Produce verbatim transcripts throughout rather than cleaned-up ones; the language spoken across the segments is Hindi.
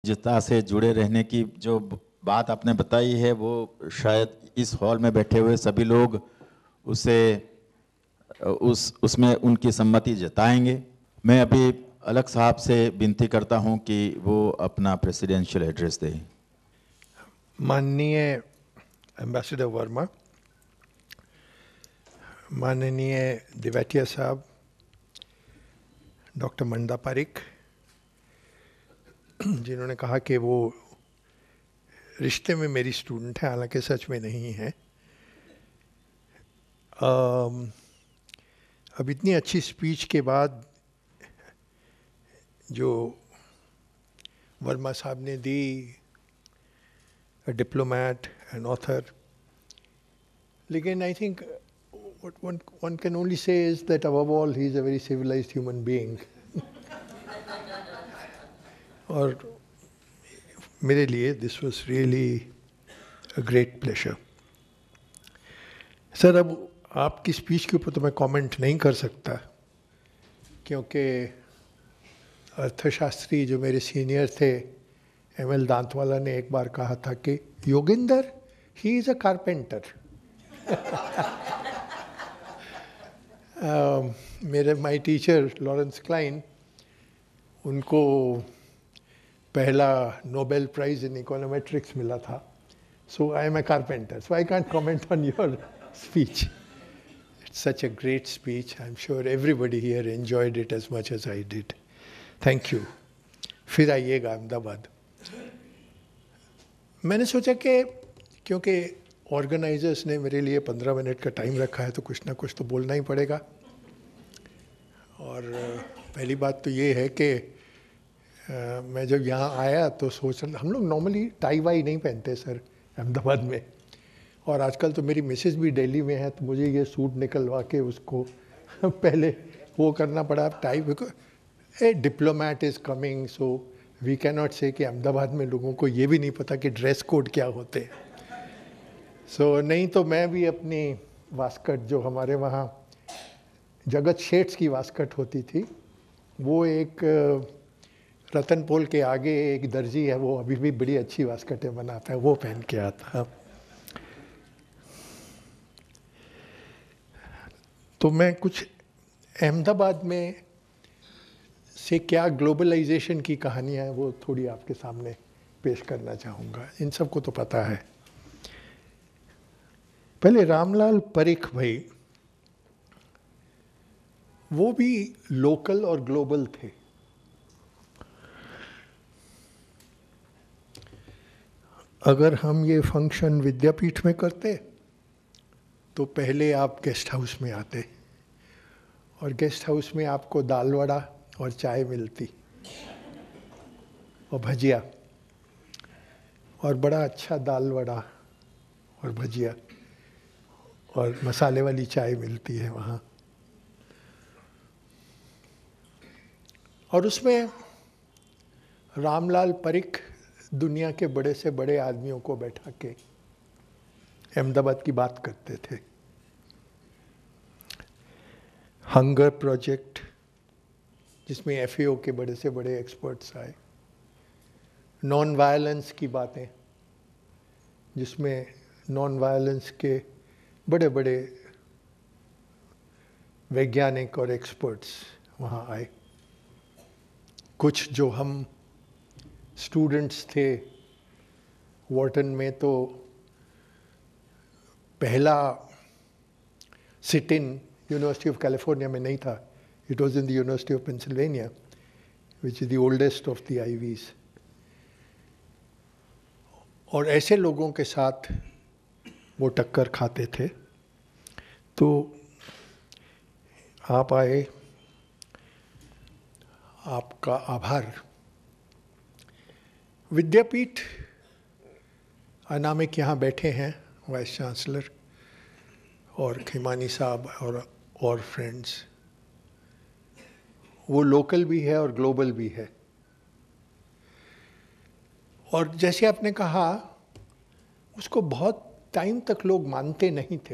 जितना से जुड़े रहने की जो बात आपने बताई है वो शायद इस हॉल में बैठे हुए सभी लोग उसे उस उसमें उनकी सम्मति जताएंगे। मैं अभी अलग साहब से विनती करता हूं कि वो अपना प्रेसिडेंशियल एड्रेस दें। माननीय एम्बेसडर वर्मा, माननीय दिवेटिया साहब, डॉक्टर मंदा पारिक, जिन्होंने कहा कि वो रिश्ते में मेरी स्टूडेंट है, हालांकि सच में नहीं है। अब इतनी अच्छी स्पीच के बाद जो वर्मा साहब ने दी, a diplomat, an author, लेकिन I think what one, one can only say is that above all he is a very civilized human being. और मेरे लिए this was really a great pleasure. Sir, अब आपकी स्पीच के ऊपर तो मैं कमेंट नहीं कर सकता, क्योंकि अर्थशास्त्री जो मेरे सीनियर थे एम एल दांतवाला ने एक बार कहा था कि Yoginder, he is a carpenter. मेरे माय टीचर लॉरेंस क्लाइन, उनको पहला नोबेल प्राइज इन इकोनोमेट्रिक्स मिला था। So I am a carpenter, so I can't comment on your speech. It's such a great speech. I am sure everybody here enjoyed it as much as I did. Thank you. फिर आइएगा अहमदाबाद। मैंने सोचा कि क्योंकि ऑर्गेनाइजर्स ने मेरे लिए पंद्रह मिनट का टाइम रखा है तो कुछ ना कुछ तो बोलना ही पड़ेगा। और पहली बात तो ये है कि मैं जब यहाँ आया तो सोच रहा, हम लोग नॉर्मली टाई वाई नहीं पहनते सर अहमदाबाद में, और आजकल तो मेरी मिसेज भी दिल्ली में है तो मुझे ये सूट निकलवा के उसको पहले वो करना पड़ा। Tie, a diplomat is coming, so we can not say कि अहमदाबाद में लोगों को ये भी नहीं पता कि ड्रेस कोड क्या होते हैं। सो so, नहीं तो मैं भी अपनी वास्कट, जो हमारे वहाँ जगत शेट्स की वास्कट होती थी, वो एक रतनपोल के आगे एक दर्जी है, वो अभी भी बड़ी अच्छी वास्कटें बनाता है, वो पहन के आता। तो मैं कुछ अहमदाबाद में से क्या ग्लोबलाइजेशन की कहानियाँ हैं वो थोड़ी आपके सामने पेश करना चाहूँगा। इन सबको तो पता है। पहले रामलाल परिख भाई, वो भी लोकल और ग्लोबल थे। अगर हम ये फंक्शन विद्यापीठ में करते तो पहले आप गेस्ट हाउस में आते, और गेस्ट हाउस में आपको दाल वड़ा और चाय मिलती और भजिया, और बड़ा अच्छा दाल वड़ा और भजिया और मसाले वाली चाय मिलती है वहाँ। और उसमें रामलाल परिख दुनिया के बड़े से बड़े आदमियों को बैठा के अहमदाबाद की बात करते थे। हंगर प्रोजेक्ट, जिसमें एफ ए ओ के बड़े से बड़े एक्सपर्ट्स आए। नॉन वायलेंस की बातें, जिसमें नॉन वायलेंस के बड़े बड़े वैज्ञानिक और एक्सपर्ट्स वहाँ आए। कुछ जो हम स्टूडेंट्स थे वॉर्टन में, तो पहला sit in university of California में नहीं था, it was in the university of Pennsylvania, which is the oldest of the Ivies. और ऐसे लोगों के साथ वो टक्कर खाते थे। तो आप आए, आपका आभार। विद्यापीठ अनामिक यहाँ बैठे हैं, वाइस चांसलर और खिमानी साहब और और फ्रेंड्स, वो लोकल भी है और ग्लोबल भी है। और जैसे आपने कहा, उसको बहुत टाइम तक लोग मानते नहीं थे।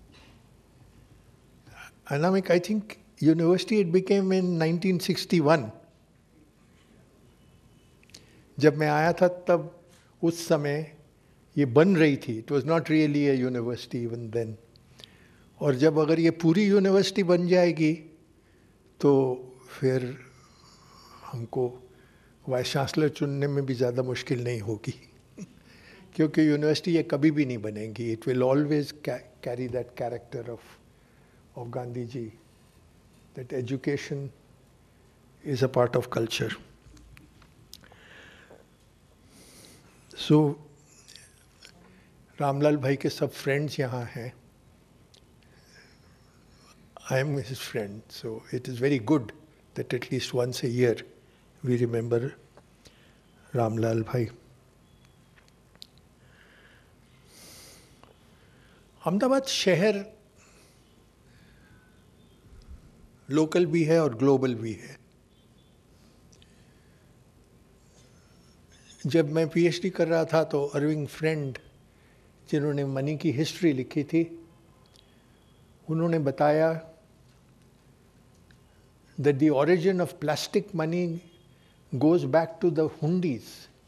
Anamik, I think university it became in nineteen sixty one, जब मैं आया था तब उस समय ये बन रही थी, it was not really a university even then. और जब अगर ये पूरी यूनिवर्सिटी बन जाएगी तो फिर हमको वाइस चांसलर चुनने में भी ज़्यादा मुश्किल नहीं होगी क्योंकि यूनिवर्सिटी ये कभी भी नहीं बनेगी। It will always carry that character of of Gandhi ji, that education is a part of culture. So Ramlal भाई के सब फ्रेंड्स यहाँ हैं। I am his friend, so it is very good that at least once a year we remember Ramlal bhai. Ahmedabad शहर लोकल भी है और ग्लोबल भी है। जब मैं पीएचडी कर रहा था तो अरविंद फ्रेंड, जिन्होंने मनी की हिस्ट्री लिखी थी, उन्होंने बताया that the origin of plastic money goes back to the hundis,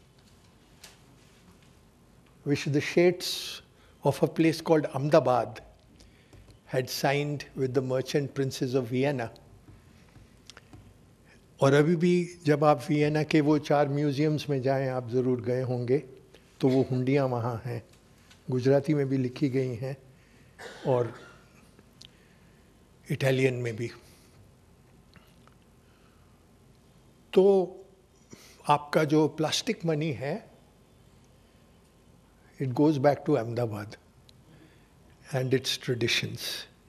which the sheikhs of a place called Ahmedabad had signed with the merchant princes of Vienna. और अभी भी जब आप वियना के वो चार म्यूजियम्स में जाएं, आप ज़रूर गए होंगे, तो वो हुंडियाँ वहाँ हैं, गुजराती में भी लिखी गई हैं और इटालियन में भी। तो आपका जो प्लास्टिक मनी है, it goes back to Ahmedabad and its traditions.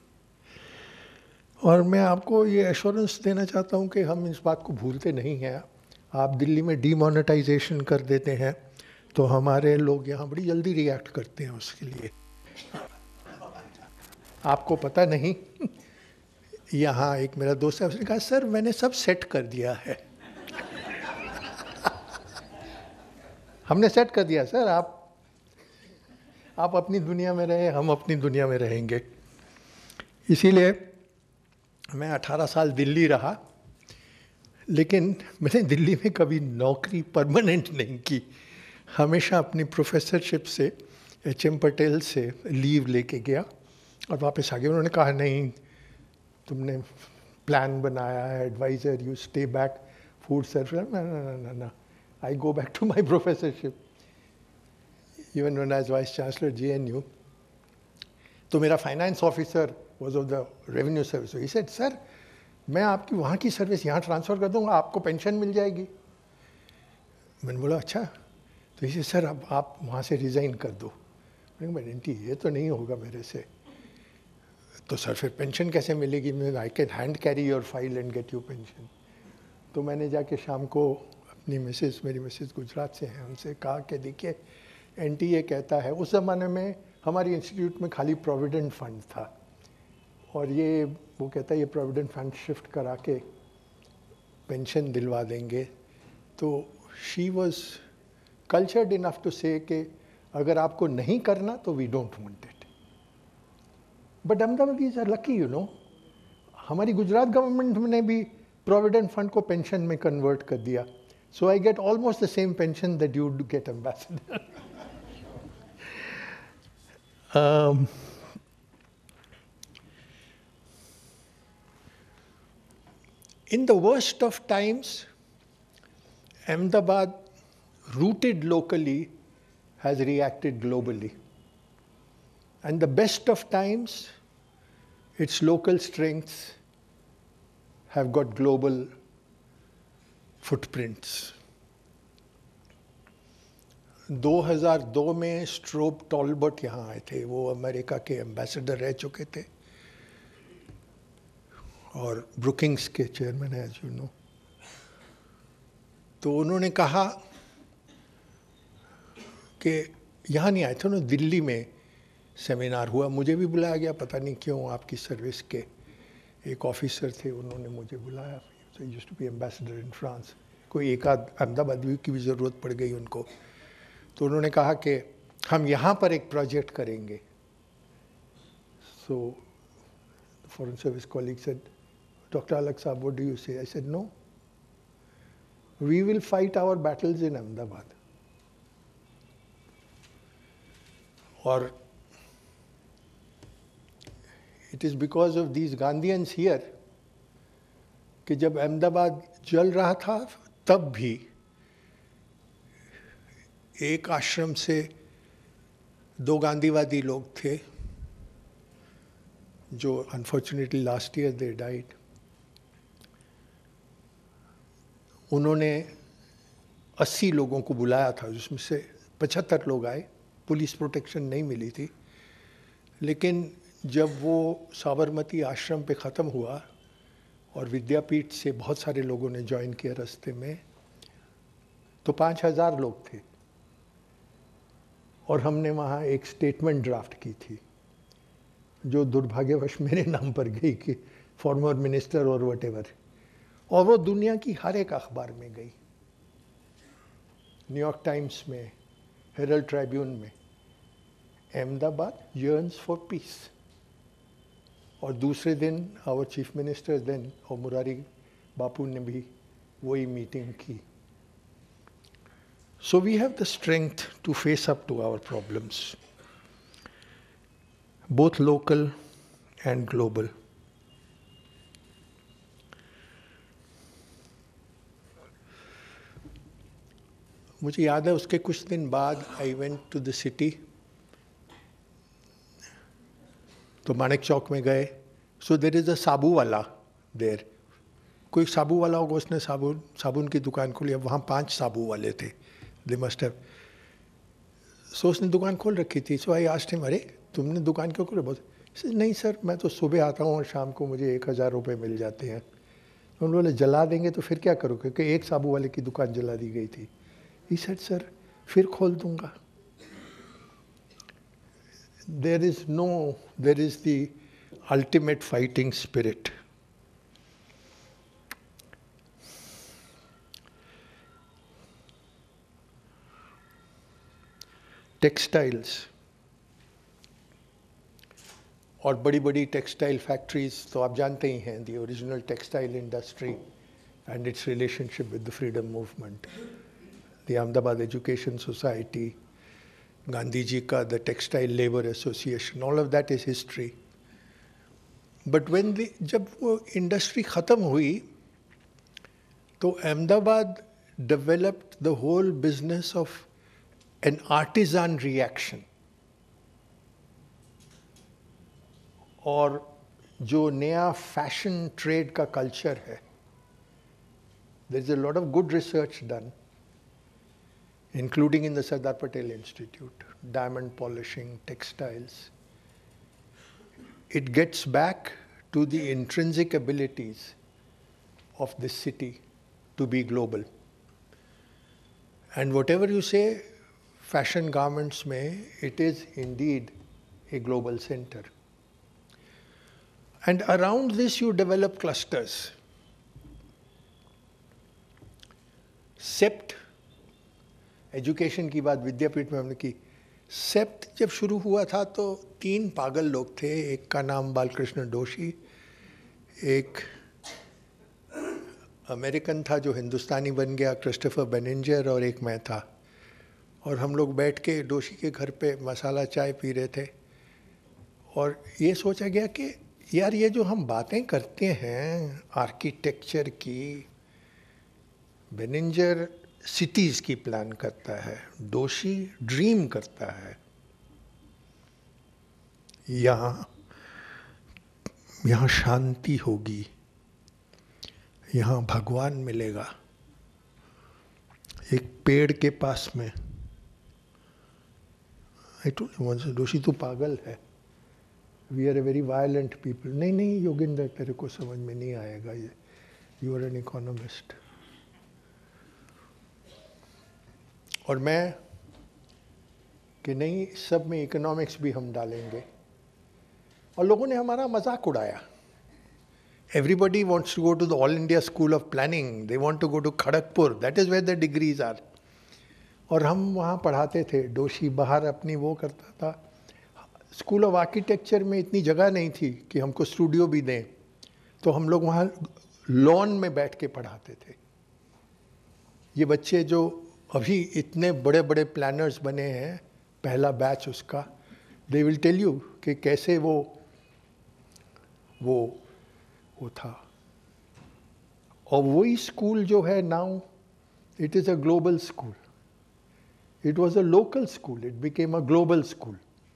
और मैं आपको ये एश्योरेंस देना चाहता हूँ कि हम इस बात को भूलते नहीं हैं। आप दिल्ली में डीमोनेटाइजेशन कर देते हैं तो हमारे लोग यहाँ बड़ी जल्दी रिएक्ट करते हैं उसके लिए। आपको पता नहीं, यहाँ एक मेरा दोस्त है, उसने कहा सर मैंने सब सेट कर दिया है। हमने सेट कर दिया सर, आप आप अपनी दुनिया में रहे, हम अपनी दुनिया में रहेंगे। इसीलिए मैं अठारह साल दिल्ली रहा, लेकिन मैंने दिल्ली में कभी नौकरी परमानेंट नहीं की। हमेशा अपनी प्रोफेसरशिप से एच एम पटेल से लीव लेके गया और वापस आ गया। उन्होंने कहा नहीं, तुमने प्लान बनाया है, adviser, you stay back, food service. ना ना ना ना, I go back to my professorship. Even when I was vice chancellor J N U, तो मेरा finance officer was of the revenue service. He said sir मैं आपकी वहाँ की सर्विस यहाँ ट्रांसफ़र कर दूँगा, आपको पेंशन मिल जाएगी। मैंने बोला अच्छा। तो इसे सर अब आप वहाँ से रिज़ाइन कर दो। मैंने कहा बेटी ये तो नहीं होगा मेरे से। तो सर फिर पेंशन कैसे मिलेगी? मैं I can hand carry your file and get you pension. तो मैंने जाके शाम को अपनी मिसेस, मेरी मिसेस गुजरात से हैं, उनसे कहा कि देखिए एन टी ए कहता है, उस ज़माने में हमारी इंस्टीट्यूट में खाली प्रोविडेंट फंड था और ये वो कहता है ये प्रोविडेंट फंड शिफ्ट करा के पेंशन दिलवा देंगे। तो she was cultured enough to say कि अगर आपको नहीं करना तो we don't want it. But Ahmedabadis are lucky, you know, हमारी गुजरात गवर्नमेंट ने भी प्रोविडेंट फंड को पेंशन में कन्वर्ट कर दिया। So I get almost the same pension that you get ambassador. um, in the worst of times, Ahmedabad, rooted locally, has reacted globally. And the best of times, its local strengths have got global footprints. दो हज़ार दो में स्ट्रोप टॉलबर्ट यहाँ आए थे, वो अमेरिका के एम्बेसडर रह चुके थे और ब्रुकिंग्स के चेयरमैन है, एज यू नो। तो उन्होंने कहा कि यहाँ नहीं आए थे, उन्होंने दिल्ली में सेमिनार हुआ, मुझे भी बुलाया गया, पता नहीं क्यों, आपकी सर्विस के एक ऑफिसर थे, उन्होंने मुझे बुलाया। So used to be ambassador in France. कोई एक आध अहमदाबाद की भी ज़रूरत पड़ गई उनको, तो उन्होंने कहा कि हम यहाँ पर एक प्रोजेक्ट करेंगे। So foreign service colleague said, doctor Alagh साहब, what do you say? I said no, We will fight our battles in Ahmedabad. Or it is because of these Gandhians here कि जब अहमदाबाद जल रहा था तब भी एक आश्रम से दो गांधीवादी लोग थे जो unfortunately last year they died. उन्होंने अस्सी लोगों को बुलाया था जिसमें से पचहत्तर लोग आए. पुलिस प्रोटेक्शन नहीं मिली थी. लेकिन जब वो साबरमती आश्रम पे ख़त्म हुआ और विद्यापीठ से बहुत सारे लोगों ने ज्वाइन किया रास्ते में, तो पाँच हज़ार लोग थे. और हमने वहाँ एक स्टेटमेंट ड्राफ्ट की थी जो दुर्भाग्यवश मेरे नाम पर गई कि फॉर्मर मिनिस्टर और वट एवर. और वो दुनिया की हर एक अखबार में गई, न्यूयॉर्क टाइम्स में, हेरल्ड ट्रिब्यून में. Ahmedabad yearns for peace. और दूसरे दिन आवर चीफ मिनिस्टर देन और मुरारी बापू ने भी वही मीटिंग की. So we have the strength to face up to our problems, both local and global. मुझे याद है उसके कुछ दिन बाद I went to the city. तो मानिक चौक में गए. सो देर इज़ अ साबु वाला देर. कोई साबु वाला होगा, उसने साबुन साबुन की दुकान खोली. अब वहाँ पांच साबु वाले थे. They must have. सो उसने दुकान खोल रखी थी. सो आई आस्क्ड हिम, अरे तुमने दुकान क्यों खोली? बहुत नहीं सर, मैं तो सुबह आता हूँ और शाम को मुझे एक हज़ार रुपये मिल जाते हैं. तो उन्होंने बोले जला देंगे तो फिर क्या करोगे? क्योंकि एक साबु वाले की दुकान जला दी गई थी. He said, sir, फिर खोल दूंगा. There is no, there is the ultimate fighting spirit. Textiles और बड़ी बड़ी टेक्सटाइल फैक्ट्रीज तो आप जानते ही हैं. The original textile industry and its relationship with the freedom movement. The Ahmedabad Education Society, Gandhi ji ka the Textile Labor Association, all of that is history. But when the जब वो industry ख़त्म हुई तो Ahmedabad developed the whole business of an artisan reaction. और जो नया fashion trade का culture है, there is a lot of good research done, including in the Sardar Patel Institute, diamond polishing, textiles. It gets back to the intrinsic abilities of this city to be global. And whatever you say, fashion garments mein, it is indeed a global center. And around this you develop clusters. सेप्ट एजुकेशन की बात विद्यापीठ में हमने की. सेप्ट जब शुरू हुआ था तो तीन पागल लोग थे. एक का नाम बालकृष्ण दोषी, एक अमेरिकन था जो हिंदुस्तानी बन गया क्रिस्टोफर बेनिंजर, और एक मैं था. और हम लोग बैठ के दोषी के घर पे मसाला चाय पी रहे थे. और ये सोचा गया कि यार ये जो हम बातें करते हैं आर्किटेक्चर की, बेनिंजर सिटीज़ की प्लान करता है, दोषी ड्रीम करता है. यहाँ यहाँ शांति होगी, यहाँ भगवान मिलेगा. एक पेड़ के पास में. आई टोल्ड हिम, दोषी तू पागल है, we are a very violent people. नहीं नहीं योगिंदर, तेरे को समझ में नहीं आएगा, ये यू आर एन इकोनॉमिस्ट. और मैं कि नहीं, सब में इकोनॉमिक्स भी हम डालेंगे. और लोगों ने हमारा मजाक उड़ाया. Everybody wants to go to the all India school of planning, they want to go to Kharagpur, that is where the degrees are. और हम वहाँ पढ़ाते थे. दोषी बाहर अपनी वो करता था. स्कूल ऑफ आर्किटेक्चर में इतनी जगह नहीं थी कि हमको स्टूडियो भी दें, तो हम लोग वहाँ लॉन में बैठ के पढ़ाते थे. ये बच्चे जो अभी इतने बड़े बड़े प्लानर्स बने हैं, पहला बैच उसका, दे विल टेल यू कि कैसे वो वो वो था। और वही स्कूल जो है now, it is a global school. It was a local school. It became a global school.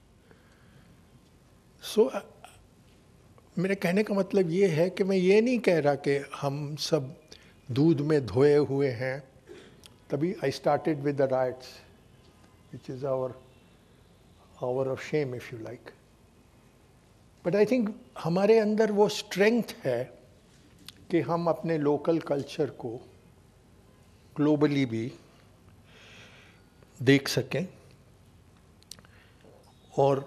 So, uh, मेरे कहने का मतलब ये है कि मैं ये नहीं कह रहा कि हम सब दूध में धोए हुए हैं. तभी I started with the riots, which is our hour of shame, if you like. But I think हमारे अंदर वो strength है कि हम अपने local culture को globally भी देख सकें. और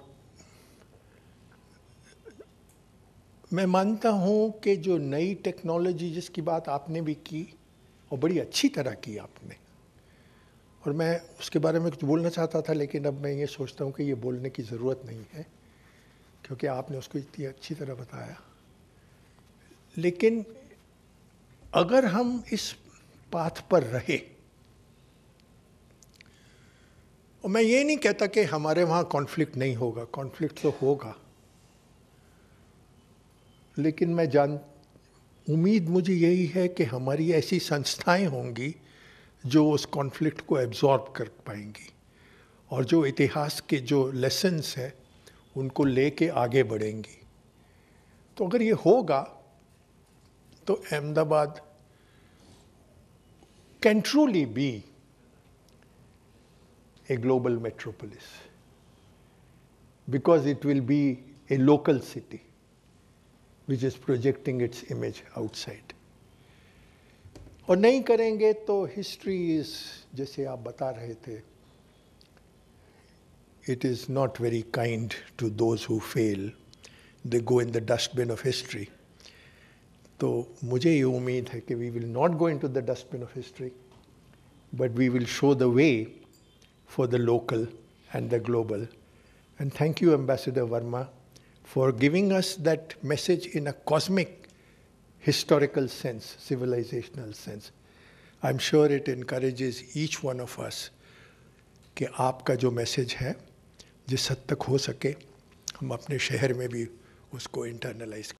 मैं मानता हूँ कि जो नई टेक्नोलॉजी जिसकी बात आपने भी की और बड़ी अच्छी तरह की आपने, और मैं उसके बारे में कुछ बोलना चाहता था, लेकिन अब मैं ये सोचता हूँ कि ये बोलने की ज़रूरत नहीं है क्योंकि आपने उसको इतनी अच्छी तरह बताया. लेकिन अगर हम इस पाथ पर रहे, और मैं ये नहीं कहता कि हमारे वहाँ कॉन्फ्लिक्ट नहीं होगा, कॉन्फ्लिक्ट तो होगा, लेकिन मैं जान उम्मीद मुझे यही है कि हमारी ऐसी संस्थाएं होंगी जो उस कॉन्फ्लिक्ट को एब्जॉर्ब कर पाएंगी और जो इतिहास के जो लेसन्स हैं उनको लेके आगे बढ़ेंगी. तो अगर ये होगा तो Ahmedabad can truly be a global metropolis, because it will be a local city which is projecting its image outside. और नहीं करेंगे तो history is, जैसे आप बता रहे थे, it is not very kind to those who fail. They go in the dustbin of history. तो मुझे ये उम्मीद है कि we will not go into the dustbin of history, but we will show the way for the local and the global. And thank you, Ambassador Verma, for giving us that message in a cosmic, historical sense, civilizational sense. I'm sure it encourages each one of us कि आपका जो मैसेज है जिस हद तक हो सके हम अपने शहर में भी उसको इंटरनलाइज